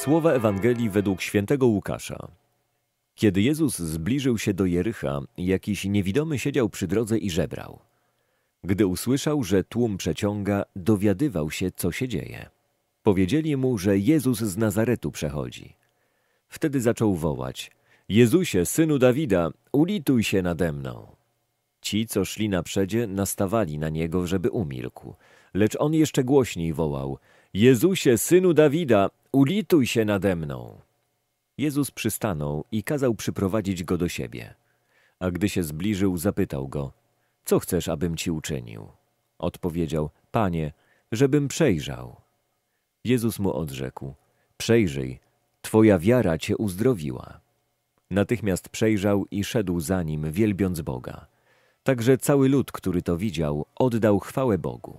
Słowa Ewangelii według świętego Łukasza. Kiedy Jezus zbliżył się do Jericha, jakiś niewidomy siedział przy drodze i żebrał. Gdy usłyszał, że tłum przeciąga, dowiadywał się, co się dzieje. Powiedzieli mu, że Jezus z Nazaretu przechodzi. Wtedy zaczął wołać: Jezusie, Synu Dawida, ulituj się nade mną. Ci, co szli naprzedzie, nastawali na niego, żeby umilkł. Lecz on jeszcze głośniej wołał: Jezusie, Synu Dawida, ulituj się nade mną. Jezus przystanął i kazał przyprowadzić go do siebie. A gdy się zbliżył, zapytał go: co chcesz, abym ci uczynił? Odpowiedział: Panie, żebym przejrzał. Jezus mu odrzekł: przejrzyj, twoja wiara cię uzdrowiła. Natychmiast przejrzał i szedł za nim, wielbiąc Boga. Także cały lud, który to widział, oddał chwałę Bogu.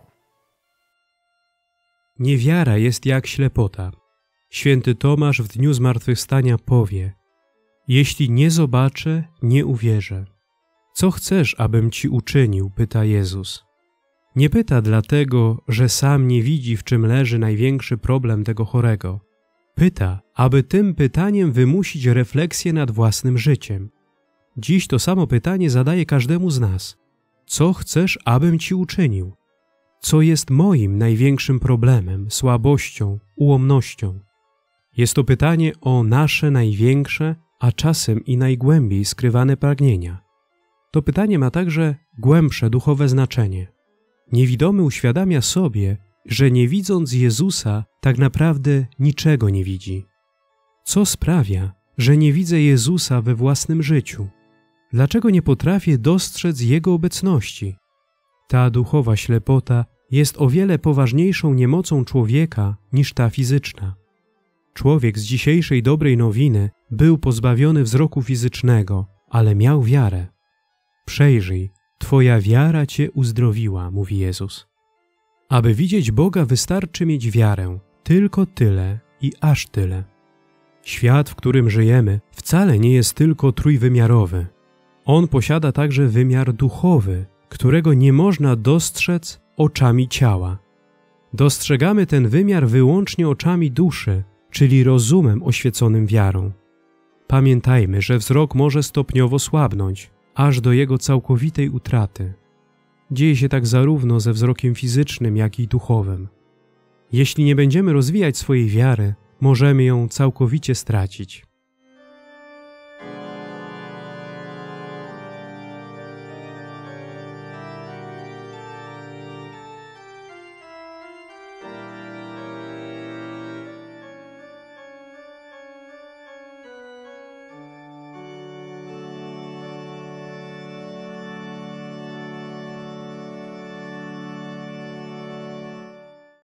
Niewiara jest jak ślepota. Święty Tomasz w dniu zmartwychwstania powie: jeśli nie zobaczę, nie uwierzę. Co chcesz, abym ci uczynił? Pyta Jezus. Nie pyta dlatego, że sam nie widzi, w czym leży największy problem tego chorego. Pyta, aby tym pytaniem wymusić refleksję nad własnym życiem. Dziś to samo pytanie zadaje każdemu z nas. Co chcesz, abym ci uczynił? Co jest moim największym problemem, słabością, ułomnością? Jest to pytanie o nasze największe, a czasem i najgłębiej skrywane pragnienia. To pytanie ma także głębsze duchowe znaczenie. Niewidomy uświadamia sobie, że nie widząc Jezusa, tak naprawdę niczego nie widzi. Co sprawia, że nie widzę Jezusa we własnym życiu? Dlaczego nie potrafię dostrzec Jego obecności? Ta duchowa ślepota jest o wiele poważniejszą niemocą człowieka niż ta fizyczna. Człowiek z dzisiejszej dobrej nowiny był pozbawiony wzroku fizycznego, ale miał wiarę. Przejrzyj, twoja wiara cię uzdrowiła, mówi Jezus. Aby widzieć Boga, wystarczy mieć wiarę, tylko tyle i aż tyle. Świat, w którym żyjemy, wcale nie jest tylko trójwymiarowy. On posiada także wymiar duchowy, którego nie można dostrzec oczami ciała. Dostrzegamy ten wymiar wyłącznie oczami duszy, czyli rozumem oświeconym wiarą. Pamiętajmy, że wzrok może stopniowo słabnąć, aż do jego całkowitej utraty. Dzieje się tak zarówno ze wzrokiem fizycznym, jak i duchowym. Jeśli nie będziemy rozwijać swojej wiary, możemy ją całkowicie stracić.